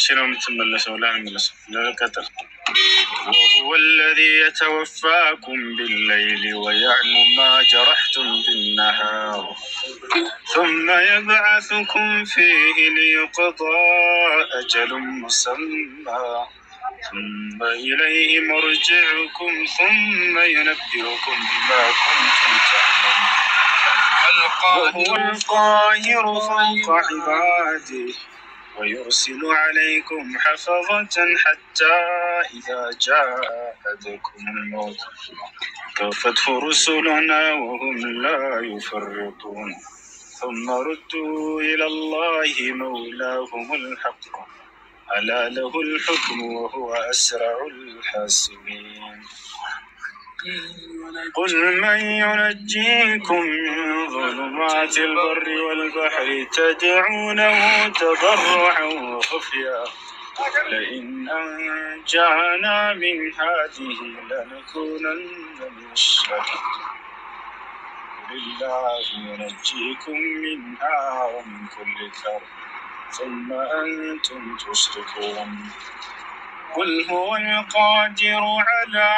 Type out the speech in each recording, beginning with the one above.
شنو متملسوا لا نملس لا قدر. وهو الذي يتوفاكم بالليل ويعلم ما جرحتم بالنهار ثم يبعثكم فيه ليقضى أجل مسمى ثم إليه مرجعكم ثم ينبئكم بما كنتم تعملون. وهو القاهر فوق عباده ويرسل عليكم حفظة حتى إذا جاء أحدكم الموت توفته رسلنا وهم لا يفرطون ثم ردوا إلى الله مولاهم الحق ألا له الحكم وهو أسرع الحاسبين. قل من ينجيكم من ظلمات البر والبحر تدعونه تضرعا وخفيا لئن أنجانا من هذه لنكونن من الشاكرين. لله ينجيكم منها ومن كل كرب ثم أنتم تشركون. قل هو القادر على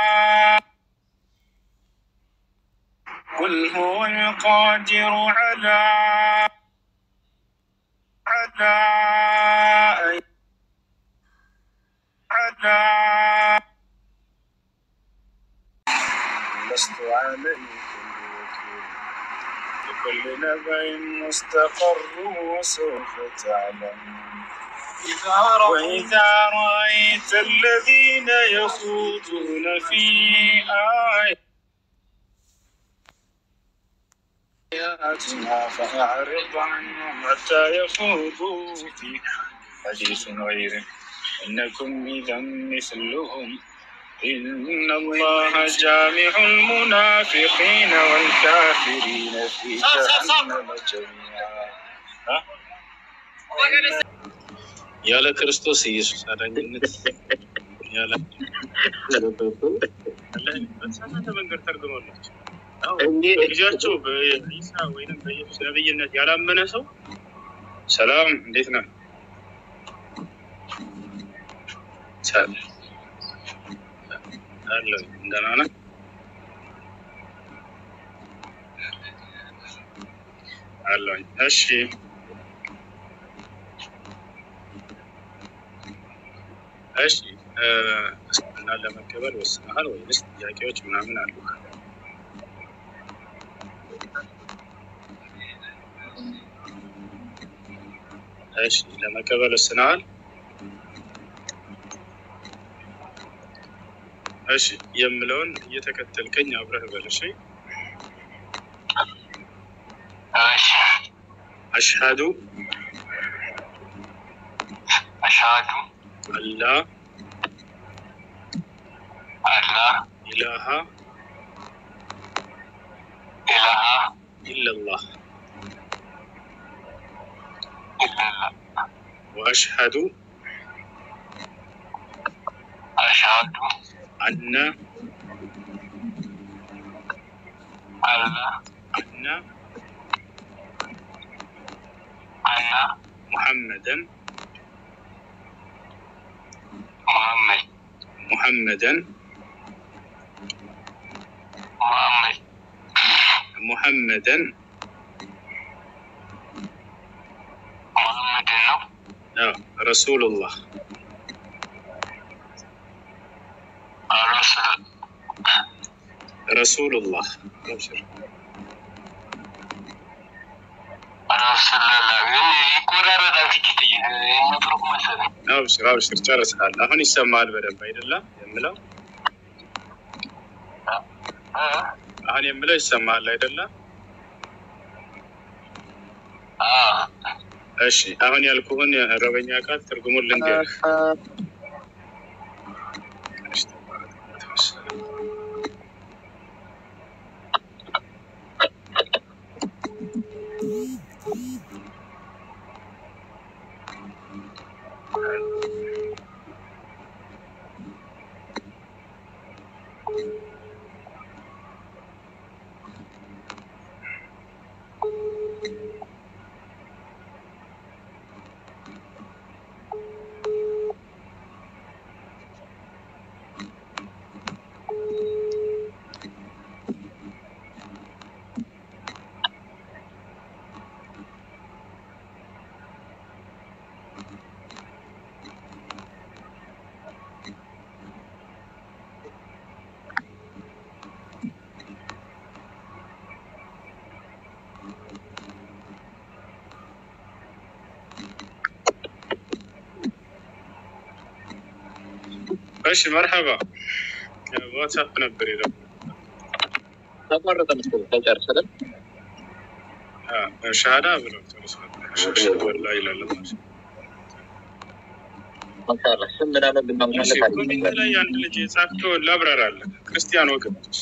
لست عليكم بوكيل لكل نبأ مستقر وسوف تعلمون. وإذا رأيت الذين يخوضون في آياتنا فأعرض عنهم حتى يخوضوا في حديث غيره إنكم إذا مثلهم إن الله جامع المنافقين والكافرين في جهنم جميعا. يا كريستوس يسوع አዳኝነት ያለ በጊዜያቸው በኢሳ ወይንም በኢየሱስ ነብይነት ያላመነ ሰው ሰላም እንዴት ነህ? ሰላም አለ እንደና ነህ? አለኝ። እሺ እና ለመቀበል ወስነሃል ወይስ ጥያቄዎች ምናምን አሉ? እሺ ለመቀበል ወስነሃል? እሺ የምለውን እየተከተልከኝ አብረህ በል። እሺ أشهد أن لا إله إلا الله وأشهد أن محمدا رسول الله رسول الله. أبشر أبشر ጨርሰሃል። አሁን ይሰማል በደንብ አይደለ? የምለው አሁን የምለው ይሰማል አይደለ? እሺ አሁን ያልኩህን የአረበኛ ቃል ትርጉሙን ልንገርህ። እሺ መርሐባ ዋትስአፕ ነበር ይላል ተቋረጠ መስሎኝ ተጨርሰን ሻሃዳ ብለው ተርሰው ወላሂ ይላል ማሻአላህ ምን አለ ብናምናለ ኮሜንት ላይ አንድ ልጅ ጻፍቶ ላብራራለ ክርስቲያን ወገኖች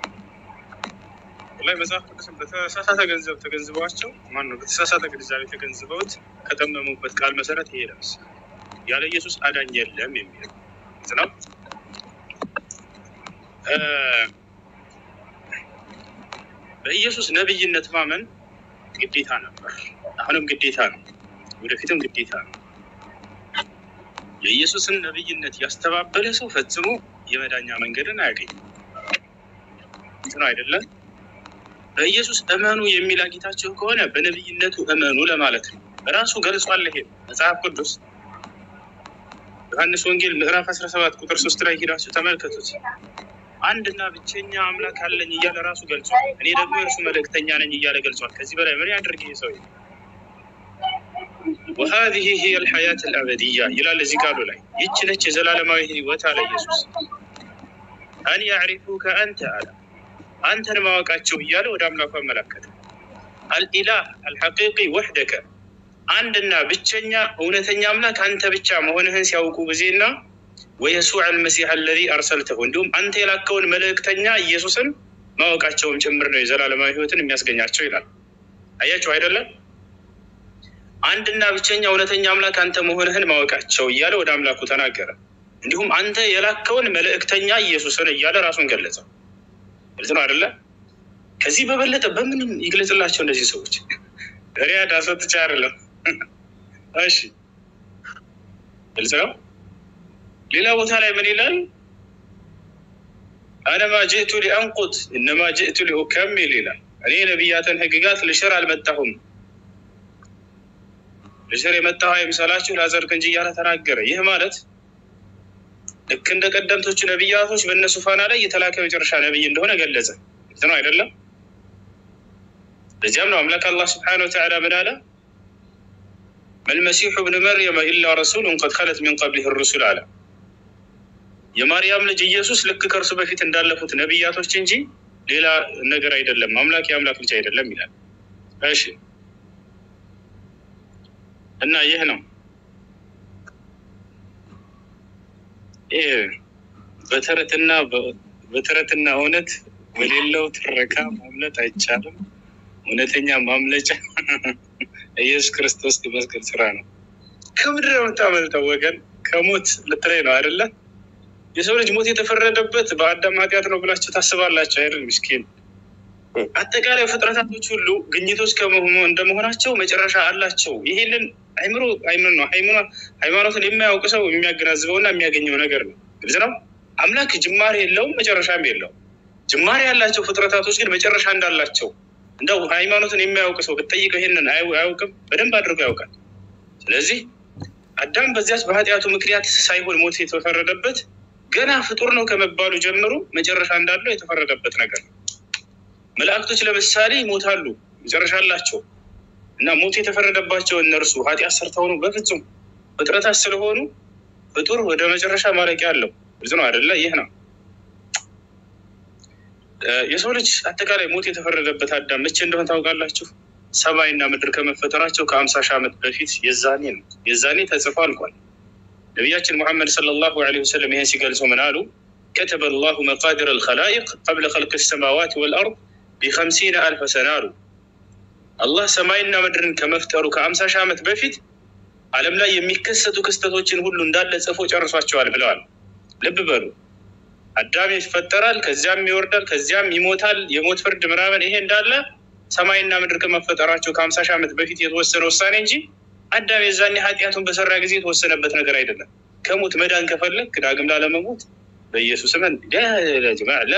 ላይ መጽሐፍ ቅዱስን በተሳሳተ ገንዘብ ተገንዝበዋቸው ማነው በተሳሳተ ግንዛቤ ተገንዝበውት ከተመሙበት ቃል መሰረት ይሄዳል ያለ ኢየሱስ አዳኝ የለም የሚል ነው። በኢየሱስ ነብይነት ማመን ግዴታ ነበር፣ አሁንም ግዴታ ነው፣ ወደፊትም ግዴታ ነው። የኢየሱስን ነብይነት ያስተባበለ ሰው ፈጽሞ የመዳኛ መንገድን አያገኝም። እንትን አይደለም። በኢየሱስ እመኑ የሚል አግኝታችሁ ከሆነ በነብይነቱ እመኑ ለማለት ነው። ራሱ ገልጿል። ይሄ መጽሐፍ ቅዱስ ዮሐንስ ወንጌል ምዕራፍ 17 ቁጥር 3 ላይ ሄዳችሁ ተመልከቱት። አንድና ብቸኛ አምላክ አለኝ እያለ ራሱ ገልጿል። እኔ ደግሞ እርሱ መልእክተኛ ነኝ እያለ ገልጿል። ከዚህ በላይ ምን ያድርግ ይሄ ሰው? وهذه هي الحياة الأبدية ይላል እዚህ ቃሉ ላይ። ይህች ነች የዘላለማዊ ህይወት አለ ኢየሱስ። أن يعرفوك أنت አለ አንተን ማወቃቸው እያለ ወደ አምላኩ አመለከተ። الإله الحقيقي وحدك አንድና ብቸኛ እውነተኛ አምላክ አንተ ብቻ መሆንህን ሲያውቁ ጊዜና ويسوع المسيح الذي أرسلته እንዲሁም አንተ የላከውን መልእክተኛ ኢየሱስን ማወቃቸውም ጭምር ነው የዘላለማዊ ህይወትን የሚያስገኛቸው ይላል። አያችሁ አይደለም? አንድና ብቸኛ እውነተኛ አምላክ አንተ መሆንህን ማወቃቸው እያለ ወደ አምላኩ ተናገረ። እንዲሁም አንተ የላከውን መልእክተኛ ኢየሱስን እያለ ራሱን ገለጸ። ግልጽ ነው አይደለ? ከዚህ በበለጠ በምንም ይግለጽላቸው እነዚህ ሰዎች ሪያድ አሰጥቻ አይደለም። እሺ ግልጽ ነው። ሌላ ቦታ ላይ ምን ይላል? أنا ما جئت لأنقض إنما جئت لأكمل ይላል። እኔ ነብያትን ህግጋት ልሽር አልመጣሁም፣ ልሽር የመጣሁ አይምሰላችሁ ላዘርግ እንጂ እያለ ተናገረ። ይህ ማለት ልክ እንደ ቀደምቶቹ ነብያቶች በእነሱ ፋና ላይ የተላከ መጨረሻ ነብይ እንደሆነ ገለጸ። ግልጽ ነው አይደለም? ለዚያም ነው አምላክ አላህ ስብሓነሁ ወተዓላ ምን አለ? መልመሲሑ ብን መርየም ኢላ ረሱሉን ቀድ ኸለት ሚን ቀብሊህ ሩሱል አለ። የማርያም ልጅ ኢየሱስ ልክ ከእርሱ በፊት እንዳለፉት ነብያቶች እንጂ ሌላ ነገር አይደለም፣ አምላክ የአምላክ ልጅ አይደለም ይላል። እሺ እና ይህ ነው በተረትና እውነት በሌለው ትረካ ማምለጥ አይቻልም። እውነተኛ ማምለጫ ኢየሱስ ክርስቶስ የመስቀል ስራ ነው። ከምድር የምታመልጠው ወገን ከሞት ልትለይ ነው አይደለ? የሰው ልጅ ሞት የተፈረደበት በአዳም ኃጢአት ነው ብላችሁ ታስባላችሁ አይደል? ምስኪን አጠቃላይ ፍጥረታቶች ሁሉ ግኝቶች እንደመሆናቸው መጨረሻ አላቸው። ይሄንን ሃይማኖትን የማያውቅ ሰው የሚያገናዝበውና የሚያገኘው ነገር ነው። ግልጽ ነው። አምላክ ጅማሬ የለውም መጨረሻም የለውም። ጅማሬ ያላቸው ፍጥረታቶች ግን መጨረሻ እንዳላቸው እንደው ሃይማኖትን የሚያውቅ ሰው ብትጠይቀው ይሄንን አያውቅም፣ በደንብ አድርጎ ያውቃል። ስለዚህ አዳም በዚያች በኃጢአቱ ምክንያት ሳይሆን ሞት የተፈረደበት ገና ፍጡር ነው ከመባሉ ጀምሮ መጨረሻ እንዳለው የተፈረደበት ነገር ነው። መላእክቶች ለምሳሌ ይሞታሉ፣ መጨረሻ አላቸው እና ሞት የተፈረደባቸው እነርሱ ኃጢአት ሰርተው ነው በፍጹም ፍጥረታት ስለሆኑ ፍጡር ወደ መጨረሻ ማለቂያ አለው። ብዙ ነው አይደለ? ይህ ነው የሰው ልጅ አጠቃላይ ሞት የተፈረደበት አዳም መቼ እንደሆነ ታውቃላችሁ? ሰማይና ምድር ከመፈጠራቸው ከ50 ሺህ ዓመት በፊት የዛኔ ነው። የዛኔ ተጽፎ አልቋል። ነቢያችን ሙሐመድ ሰለላሁ ዐለይሂ ወሰለም ይህን ሲገልጹ ምን አሉ? كتب الله مقادير الخلائق قبل خلق السماوات والأرض ب50 ألف سنة አሉ። አላህ ሰማይና ምድርን ከመፍጠሩ ከ50 ሺህ ዓመት በፊት ዓለም ላይ የሚከሰቱ ክስተቶችን ሁሉ እንዳለ ጽፎ ጨርሷቸዋል ብለዋል። ልብ በሉ። አዳም ይፈጠራል፣ ከዚያም ይወርዳል፣ ከዚያም ይሞታል፣ የሞት ፍርድ ምናምን፣ ይሄ እንዳለ ሰማይና ምድር ከመፈጠራቸው ከ50 ሺህ ዓመት በፊት የተወሰነ ውሳኔ እንጂ አዳም የዛኔ ኃጢአቱን በሰራ ጊዜ የተወሰነበት ነገር አይደለም። ከሞት መዳን ከፈለክ ዳግም ላለመሞት በኢየሱስ ስም ላ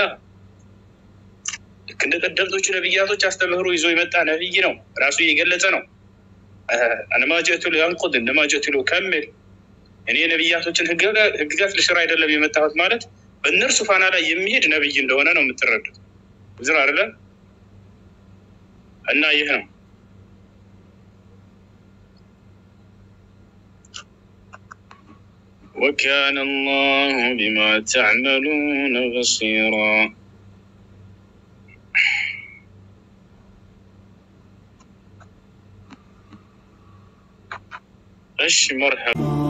ልክ እንደ ቀደምቶቹ ነብያቶች አስተምህሮ ይዞ የመጣ ነብይ ነው። ራሱ እየገለጸ ነው። أنا ما جئت لأنقض إنما جئت لأكمل። እኔ ነብያቶችን ህግጋት ልሽር አይደለም የመጣሁት ማለት በእነርሱ ፋና ላይ የሚሄድ ነብይ እንደሆነ ነው የምትረዱት። ብዙ አይደለ? እና ይህ ነው وكان الله بما تعملون بصيرا. مرحبا.